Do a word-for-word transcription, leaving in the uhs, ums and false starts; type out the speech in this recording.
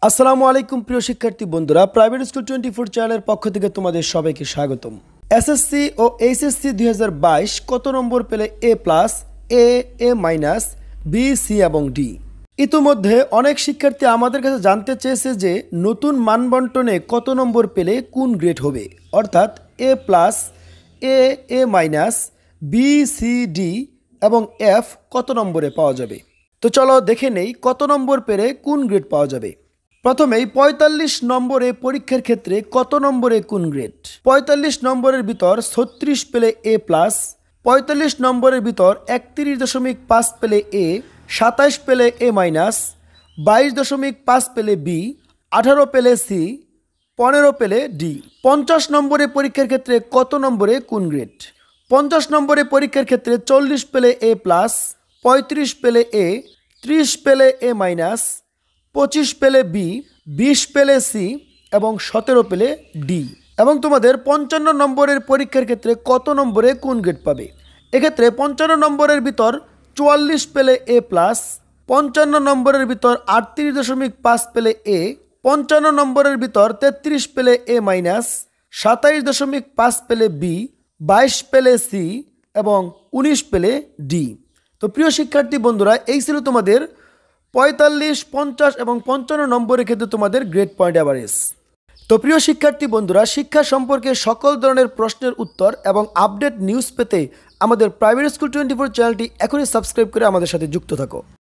আসসালামু আলাইকুম প্রিয় শিক্ষার্থী বন্ধুরা, প্রাইভেট স্কুল টোয়েন্টি ফোর চ্যানেলের পক্ষ থেকে তোমাদের সবাইকে স্বাগতম। এসএসসি ও এইচএসসি দুই হাজার বাইশ কত নম্বর পেলে A plus, A, A minus, B, C এবং ডি। ইতিমধ্যে অনেক শিক্ষার্থী আমাদের কাছে জানতে চেয়েছে যে নতুন মানবন্টনে কত নম্বর পেলে কোন গ্রেড হবে, অর্থাৎ A plus, A, A minus, B, C, D এবং এফ কত নম্বরে পাওয়া যাবে। তো চলো দেখে নেই কত নম্বর পেলে কোন গ্রেড পাওয়া যাবে। প্রথমেই পঁয়তাল্লিশ নম্বরে পরীক্ষার ক্ষেত্রে কত নম্বরে কোন গ্রেড। পঁয়তাল্লিশ নম্বরের ভিতর ছত্রিশ পেলে এ প্লাস, পঁয়তাল্লিশ নম্বরের ভিতর একত্রিশ দশমিক পাঁচ পেলে এ, সাতাইশ পেলে এ মাইনাস, বাইশ দশমিক পাঁচ পেলে বি, আঠারো পেলে সি, পনেরো পেলে ডি। পঞ্চাশ নম্বরে পরীক্ষার ক্ষেত্রে কত নম্বরে কোন গ্রেড। পঞ্চাশ নম্বরে পরীক্ষার ক্ষেত্রে চল্লিশ পেলে এ প্লাস, পঁয়ত্রিশ পেলে এ, ত্রিশ পেলে এ মাইনাস, পঁচিশ পেলে বি, বিশ পেলে সি এবং সতেরো পেলে ডি। এবং তোমাদের পঞ্চান্ন নম্বরের পরীক্ষার ক্ষেত্রে কত নম্বরে কোন গ্রেড পাবে। এক্ষেত্রে পঞ্চান্ন নম্বরের ভিতর চুয়াল্লিশ পেলে এ প্লাস, পঞ্চান্ন নম্বরের ভিতর আটত্রিশ দশমিক পাঁচ পেলে এ, পঞ্চান্ন নম্বরের ভিতর তেত্রিশ পেলে এ মাইনাস, সাতাইশ দশমিক পাঁচ পেলে বি, বাইশ পেলে সি এবং উনিশ পেলে ডি। তো প্রিয় শিক্ষার্থী বন্ধুরা, এই ছিল তোমাদের পঁয়তাল্লিশ, পঞ্চাশ এবং পঞ্চান্ন নম্বরের ক্ষেত্রে তোমাদের গ্রেড পয়েন্ট অ্যাভারেজ। তো প্রিয় শিক্ষার্থী বন্ধুরা, শিক্ষা সম্পর্কে সকল ধরনের প্রশ্নের উত্তর এবং আপডেট নিউজ পেতে আমাদের প্রাইভেট স্কুল টোয়েন্টি ফোর চ্যানেলটি এখনই সাবস্ক্রাইব করে আমাদের সাথে যুক্ত থাকো।